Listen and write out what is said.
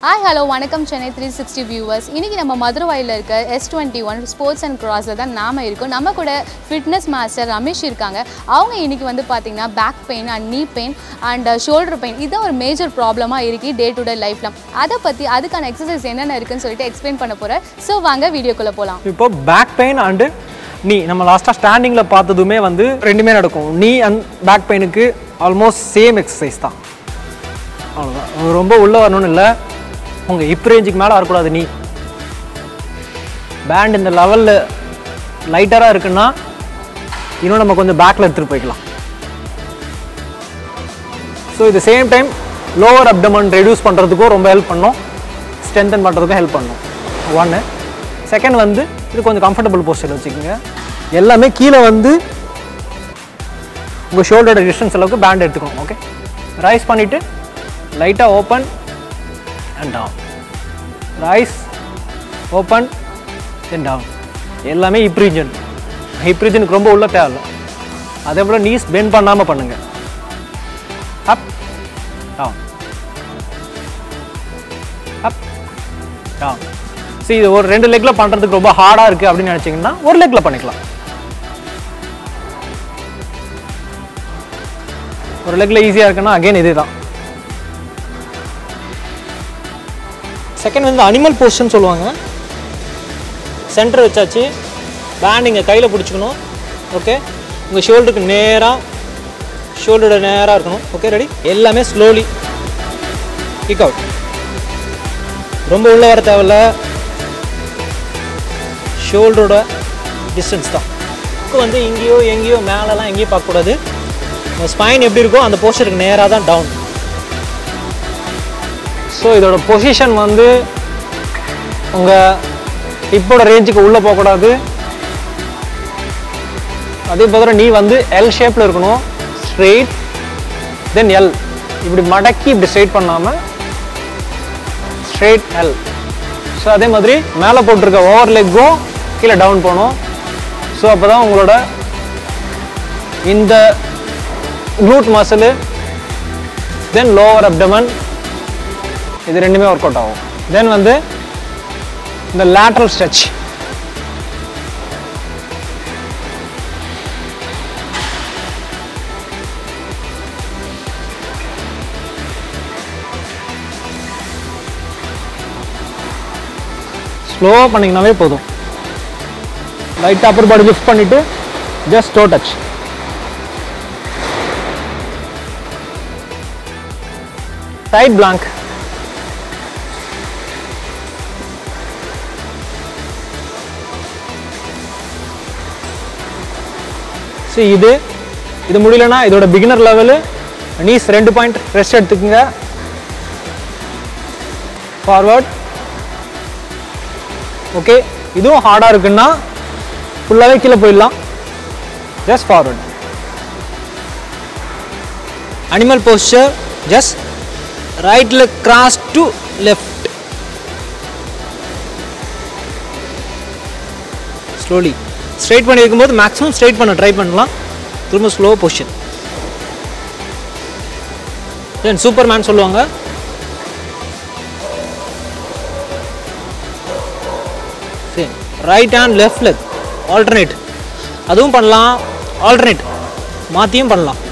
Hi, hello, வணக்கம் Chennai 360 viewers. இன்னைக்கு நம்ம மதுரவாயில இருக்க S21 Sports and Crossfit தான் நாம இருக்கோம். நம்ம கூட ஃபிட்னஸ் மாஸ்டர் ரமேஷ் இருக்காங்க. அவங்க இன்னைக்கு வந்து பாத்தீங்கன்னா back pain and knee pain and shoulder pain இது ஒரு மேஜர் ப்ராப்ளமா இருக்கு டே டு டே லைஃப்ல. அத பத்தி அதுக்கான எக்சர்சைஸ் என்னென்ன இருக்குன்னு சொல்லிட்டு எக்ஸ்பிளைன் பண்ண போறேன். சோ வாங்க வீடியோக்குள்ள போலாம். இப்போ பேக் பெயின் and knee நம்ம லாஸ்டா ஸ்டாண்டிங்ல பார்த்ததுமே வந்து ரெண்டுமே நடக்கும். knee and பேக் பெயினுக்கு ஆல்மோஸ்ட் சேம் எக்சர்சைஸ் தான். அவ்வளவுதான். ரொம்ப உள்ள வரணும்னு இல்ல. உங்க ஹிப் ரேஞ்சுக்கு மேல வரக்கூடாது. நீ பேண்ட் இந்த லெவல்ல லைட்டரா இருக்குன்னா இன்னும் நம்ம கொஞ்சம் பேக்ல எடுத்துட்டு போய்க்கலாம். ஸோ இது same time lower abdomen reduce பண்ணுறதுக்கும் ரொம்ப ஹெல்ப் பண்ணும், ஸ்ட்ரென்தன் பண்ணுறதுக்கும் ஹெல்ப் பண்ணும். ஒன்று. செகண்ட் வந்து இது கொஞ்சம் கம்ஃபர்டபுள் போஸ்டர் வச்சுக்கோங்க. எல்லாமே கீழே வந்து உங்கள் ஷோல்டரோட டிஸ்டன்ஸ் அளவுக்கு பேண்ட் எடுத்துக்கணும். ஓகே, ரைஸ் பண்ணிவிட்டு லைட்டாக open and down, rise, open, then down. எல்லாமே hip region. hip regionக்கு ரொம்ப உள்ள தேவை. அதே போல knees bend பண்ணாம பண்ணுங்க. up, down, up, down. See, இது ஒரு ரெண்டு லெக்ல பண்றதுக்கு ரொம்ப ஹார்டா இருக்கு அப்படி நினைச்சீங்கன்னா ஒரு லெக்ல பண்ணிக்கலாம். ஒரு லெக்ல ஈஸியா இருக்குன்னா அகைன் இதேதான். செகண்ட் வந்து அனிமல் போஸ்டர்னு சொல்லுவாங்க. சென்டர் வச்சாச்சு, பேண்ட் இங்கே கையில் பிடிச்சிக்கணும். ஓகே, உங்கள் ஷோல்டருக்கு நேராக, ஷோல்டரோட நேராக இருக்கணும். Okay, ready? எல்லாமே ஸ்லோலி கிக் அவுட். ரொம்ப உள்ள வர தேவையில்ல, ஷோல்டரோட டிஸ்டன்ஸ் தான். இப்போ வந்து இங்கேயோ எங்கேயோ மேலெலாம் எங்கேயும் பார்க்கக்கூடாது. உங்கள் ஸ்பைன் எப்படி இருக்கோ அந்த போஸ்டருக்கு நேராக தான் டவுன். ஸோ இதோட பொசிஷன் வந்து உங்கள் ஹிப்போட ரேஞ்சுக்கு உள்ளே போகக்கூடாது. அதே போல நீ வந்து எல் ஷேப்பில் இருக்கணும். ஸ்ட்ரெயிட் தென் எல், இப்படி மடக்கி இப்படி ஸ்ட்ரெயிட் பண்ணாமல் ஸ்ட்ரெயிட் எல். ஸோ அதே மாதிரி மேலே போட்டிருக்க ஓவர் லெக்கும் கீழே டவுன் போகணும். ஸோ அப்போ தான் உங்களோட இந்த glute muscle then lower abdomen இது ரெண்டுமே ஒர்க் அவுட் ஆகும். தென் வந்து இந்த லேட்ரல் ஸ்ட்ரெச். ஸ்லோவாக பண்ணிங்கனாவே போதும். லைட்டாக அப்பர் பாடி லிஃப்ட் பண்ணிட்டு just toe touch. Side plank. இது முடியலன்னா இதோட beginner level knees 2 point rest எடுத்துக்கோங்க. ஃபார்வர்ட். ஓகே, இதுவும் ஹார்டாக இருக்குன்னா ஃபுல்லாகவே கீழே போயிடலாம். Just forward. Animal posture. Just right leg cross to left. Slowly straight பண்ணி இருக்கும்போது மேக்ஸிமம் ஸ்ட்ரைட் பண்ண ட்ரை பண்ணலாம். திரும்ப slow position. Then superman சொல்லுவாங்க. சரி, right hand left leg alternate. அதுவும் பண்ணலாம், ஆல்டர்னேட் மாற்றியும் பண்ணலாம்.